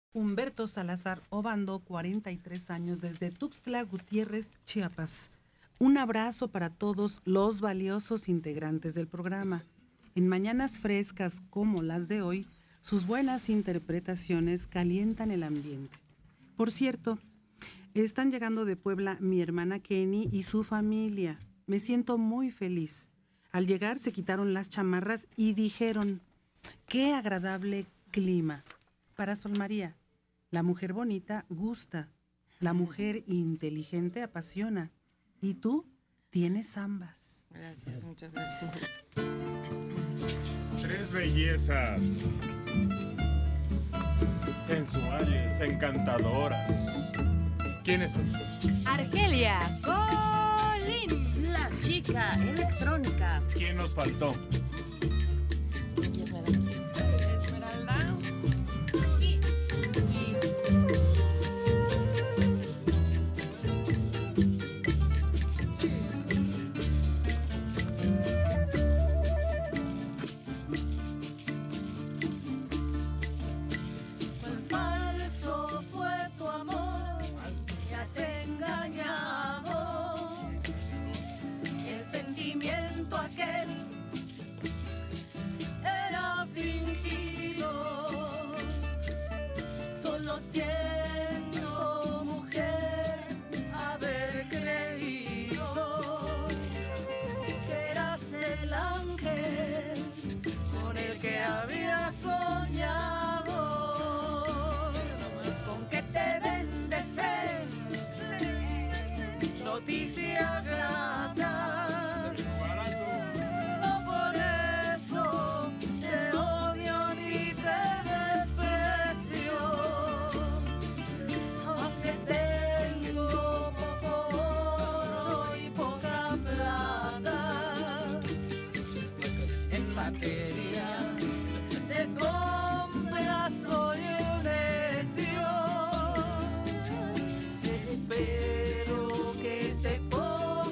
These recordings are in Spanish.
Humberto Salazar Obando, 43 años, desde Tuxtla Gutiérrez, Chiapas. Un abrazo para todos los valiosos integrantes del programa. En mañanas frescas como las de hoy, sus buenas interpretaciones calientan el ambiente. Por cierto, están llegando de Puebla mi hermana Kenny y su familia. Me siento muy feliz. Al llegar se quitaron las chamarras y dijeron, ¡qué agradable clima! Para Sol María, la mujer bonita gusta, la mujer inteligente apasiona, y tú tienes ambas. Gracias, muchas gracias. Tres bellezas sensuales, encantadoras. ¿Quiénes son? Argelia Colín, La chica electrónica. ¿Quién nos faltó? Esmeralda. Espero que te pongas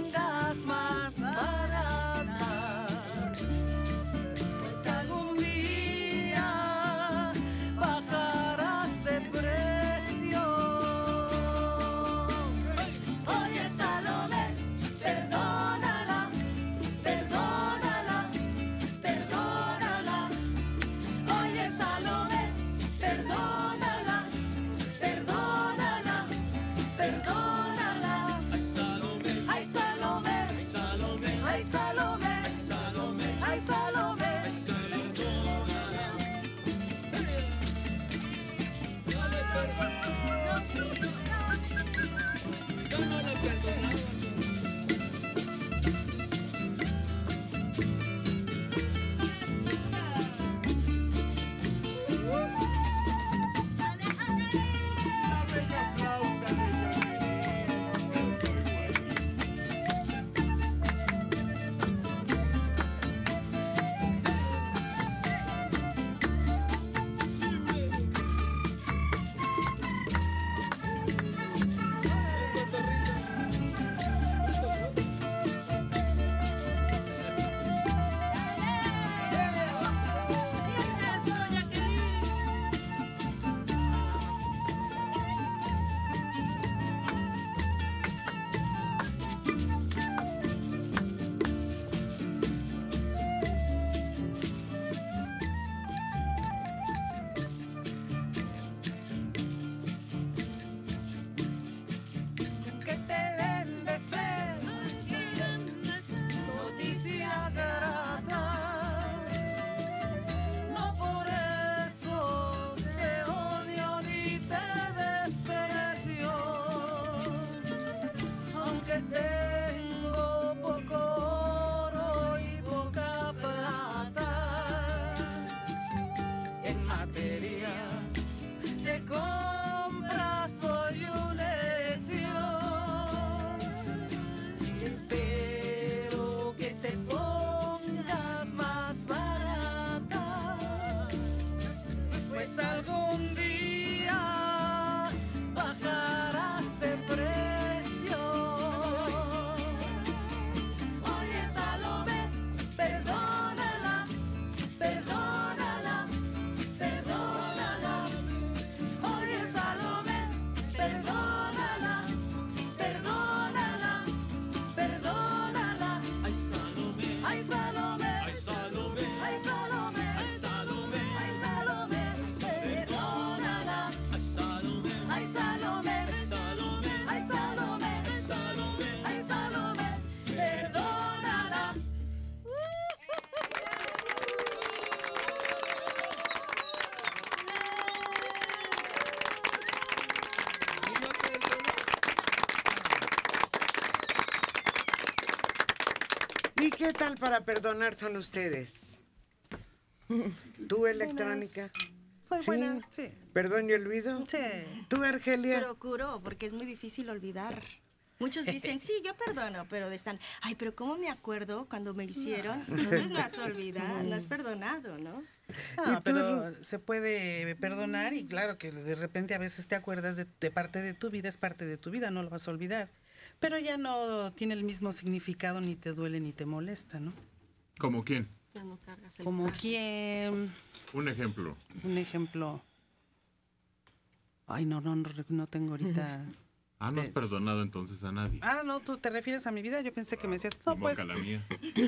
¿Y qué tal para perdonar son ustedes? ¿Tú, Electrónica? Soy buena, sí. ¿Perdón y olvido? Sí. ¿Tú, Argelia? Procuro, porque es muy difícil olvidar. Muchos dicen, sí, yo perdono, pero están, ay, pero ¿cómo me acuerdo cuando me hicieron? Entonces no has olvidado, no has perdonado, ¿no? No, pero se puede perdonar y claro que de repente a veces te acuerdas de parte de tu vida, es parte de tu vida, no lo vas a olvidar. Pero ya no tiene el mismo significado, ni te duele ni te molesta, ¿no? ¿Como quién? Ya no cargas el Como brazo. quién, Un ejemplo. un ejemplo. Ay, no tengo ahorita. No has perdonado entonces a nadie. No, tú te refieres a mi vida, yo pensé que me decías, no, Ni pues. moca la mía.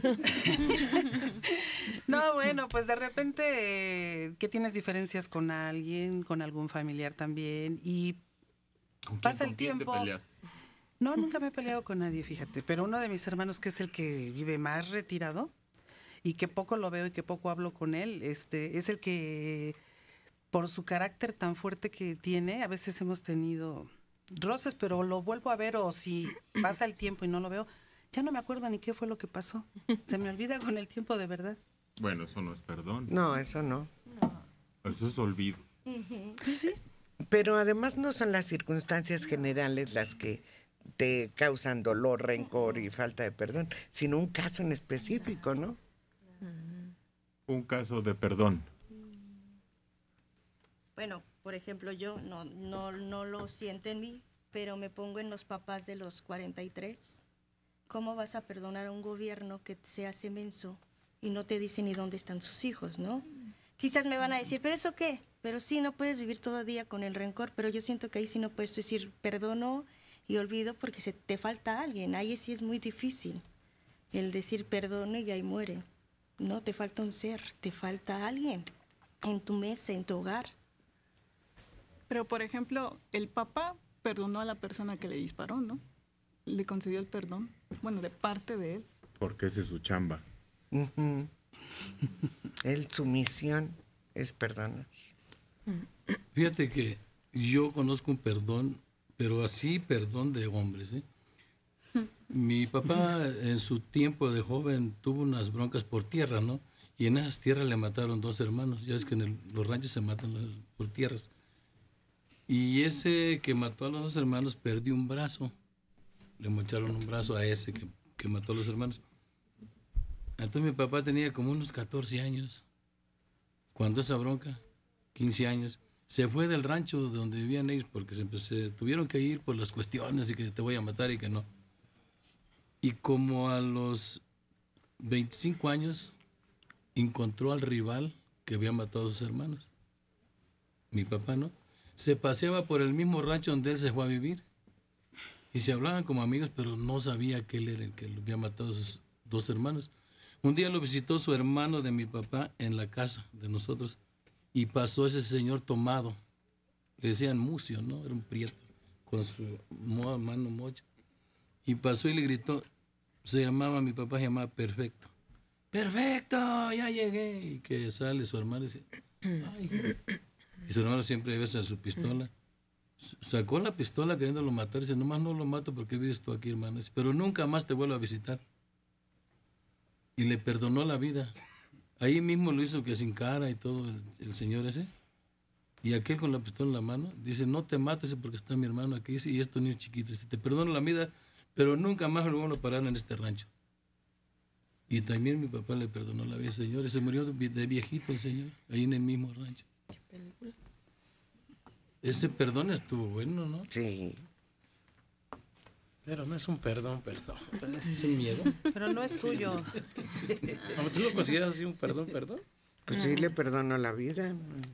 No, bueno, pues de repente que tienes diferencias con alguien, con algún familiar también, y ¿Con quién, pasa el con quién tiempo. te peleaste? No, nunca me he peleado con nadie, fíjate, pero uno de mis hermanos, que es el que vive más retirado y que poco lo veo y que poco hablo con él, es el que, por su carácter tan fuerte que tiene, a veces hemos tenido roces, pero lo vuelvo a ver, o si pasa el tiempo y no lo veo, ya no me acuerdo ni qué fue lo que pasó. Se me olvida con el tiempo, de verdad. Bueno, eso no es perdón. No, eso no. Eso es olvido. Pues sí. Pero además no son las circunstancias generales las que te causan dolor, rencor y falta de perdón, sino un caso en específico, ¿no? Un caso de perdón. Bueno, por ejemplo, yo no lo siento en mí, pero me pongo en los papás de los 43. ¿Cómo vas a perdonar a un gobierno que se hace menso y no te dice ni dónde están sus hijos, no? Quizás me van a decir, ¿pero eso qué? Pero sí, no puedes vivir todo el día con el rencor, pero yo siento que ahí sí no puedes decir perdono y olvido porque te falta alguien. Ahí sí es muy difícil el decir perdono y ahí muere. No, te falta un ser, te falta alguien en tu mesa, en tu hogar. Pero, por ejemplo, el papá perdonó a la persona que le disparó, ¿no? Le concedió el perdón, bueno, de parte de él. Porque esa es su chamba. Ujú. Su misión es perdonar. Fíjate que yo conozco un perdón, pero así perdón de hombres, ¿eh? Mi papá en su tiempo de joven tuvo unas broncas por tierra, ¿no? Y en esas tierras le mataron 2 hermanos. Ya es que en los ranchos se matan por tierras. Y ese que mató a los 2 hermanos perdió un brazo. Le mocharon un brazo a ese que mató a los hermanos. Entonces mi papá tenía como unos 14 años. Cuando esa bronca, 15 años, se fue del rancho donde vivían ellos porque se tuvieron que ir por las cuestiones y que te voy a matar y que no. Y como a los 25 años encontró al rival que había matado a sus hermanos. Mi papá, ¿no? Se paseaba por el mismo rancho donde él se fue a vivir. Y se hablaban como amigos, pero no sabía que él era el que lo había matado a sus 2 hermanos. Un día lo visitó su hermano de mi papá en la casa de nosotros y pasó ese señor tomado. Le decían Mucio, ¿no? Era un prieto con su mano mocha. Y pasó y le gritó, mi papá se llamaba Perfecto. ¡Perfecto! ¡Ya llegué! Y que sale su hermano y dice, ¡ay! Y su hermano siempre besa su pistola. Sacó la pistola queriéndolo matar y dice, nomás no lo mato porque vives tú aquí, hermano. Dice, pero nunca más te vuelvo a visitar. Y le perdonó la vida. Ahí mismo lo hizo que sin cara y todo el señor ese. Y aquel con la pistola en la mano dice, no te mates porque está mi hermano aquí. Dice, y estos niños chiquitos, dice, te perdono la vida, pero nunca más lo van a parar en este rancho. Y también mi papá le perdonó la vida al señor. Y se murió de viejito el señor, ahí en el mismo rancho. ¿Qué película? Ese perdón estuvo bueno, ¿no? Sí. Pero no es un perdón. Es un miedo. Pero no es tuyo. ¿Tú lo consideras así un perdón? Pues sí, le perdono la vida.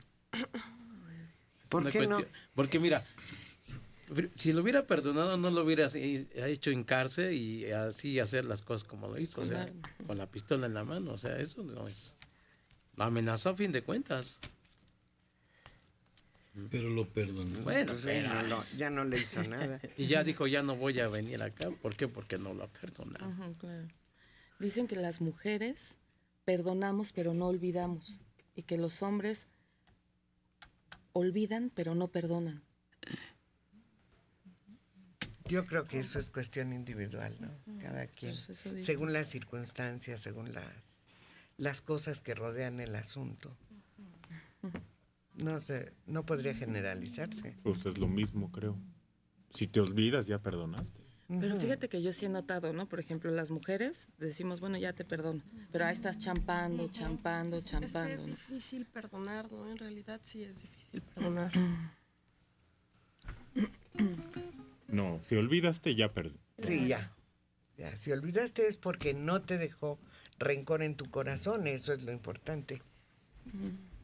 ¿Por Una qué no? cuestión- Porque mira, si lo hubiera perdonado, no lo hubiera hecho hincarse y así hacer las cosas como lo hizo. O sea, con la pistola en la mano. O sea, eso no es... Lo amenazó a fin de cuentas. Pero lo perdonó. Bueno, Pues sí, pero... ya no le hizo nada. Y ya dijo, ya no voy a venir acá. ¿Por qué? Porque no lo ha perdonado. Ajá, claro. Dicen que las mujeres perdonamos pero no olvidamos y que los hombres olvidan pero no perdonan. Yo creo que eso es cuestión individual, ¿no? Cada quien, Pues eso dice. según las circunstancias, según las cosas que rodean el asunto. No sé, no podría generalizarse. Pues es lo mismo, creo. Si te olvidas, ya perdonaste. Pero fíjate que yo sí he notado, ¿no? Por ejemplo, las mujeres decimos, bueno, ya te perdono, pero ahí estás champando, champando, Es que champando. es ¿no? difícil perdonar, ¿no? En realidad sí es difícil perdonar. No, si olvidaste, ya perdí. Sí, ya. Ya, si olvidaste es porque no te dejó rencor en tu corazón, eso es lo importante.